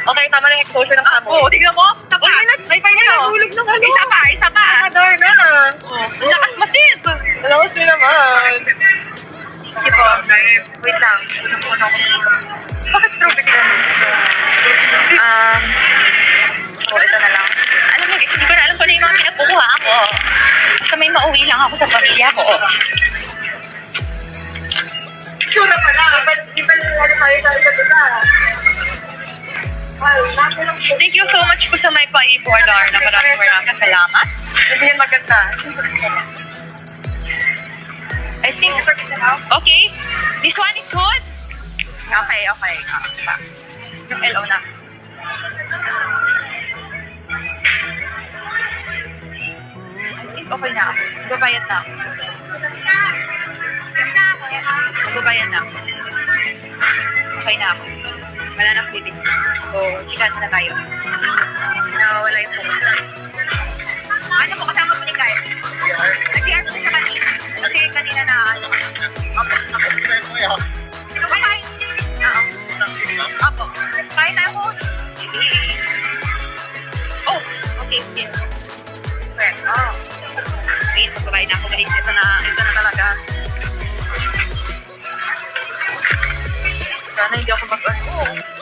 Okay, tama na yung exposure ng Kamuy. Oo, tignan mo. Isa pa. May pa yun. Nahulog ng ano. Isa pa, isa pa. Ador na. Lakas mo sis. Lakas mo naman. Sipo. Wait lang. Puno ko. Bakit strawberry lang? Ito na lang. Alam mo guys, hindi ko na alam kung ano yung mga pinapukuha ako. Basta may mauwi lang ako sa pamilya ko. Sure pala. Iba lang tayo sa isa. Thank you so much po sa may pa-order na maraming salamat. Hindi yan maganda. I think, okay. This one is good? Okay. Yung LO na. I think okay na ako. Magbabayad na ako. Magbabayad na ako. Okay na ako. Wala nang bibig. So, chikan na tayo. Nawawala yung focus. Ano po, kasama po ni Kyle? Nag-CR po siya kanina. Kasi kanina na ano. Kumain. Oo. Apo. Kain tayo po. Oh, okay. Well, wait, magbabayad na ako guys. Ito na talaga. Sana hindi ako mag-ano.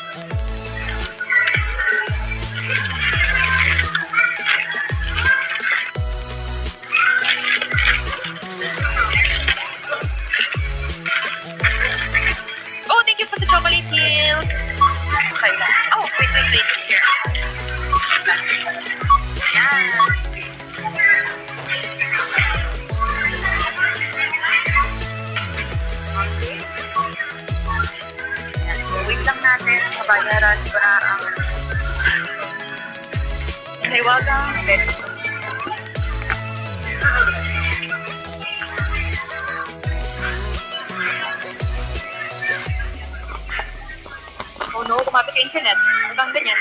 Oh, thank you po sa chocolate hills. Okay lang. Oh, wait. Here. Yan. Wait lang natin. Mabayaran ko na ang naiwagang beso. Oh no, kumapit sa internet. Hanggang ganyan.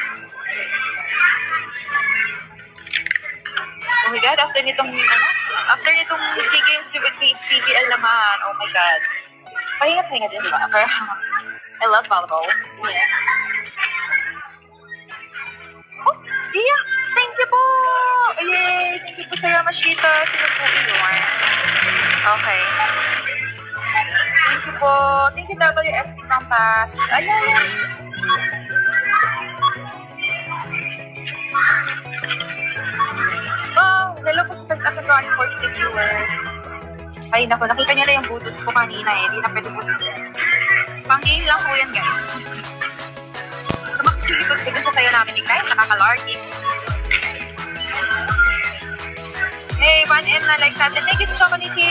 Oh my God, after nitong SEA Games with PBL naman, oh my God. Pahinga din, diba? I love volleyball. Yeah. Oh, yeah. Thank you po! Yay! Thank you po sa Yamashita. Sino po iyon? Okay. Thank you po. Thank you WSP Compass. Ayan. Oh, hello po sa pagkakagawa ng 40 viewers. Ay, naku, nakita niya na yung bluetooth ko kanina eh. Hindi na pwede po. Pang-game lang po yan, guys. So, makikilipot din sa sayo namin ni Kyle. Nakakalarky. Hey, 1M na like natin. Thank you sa chocolate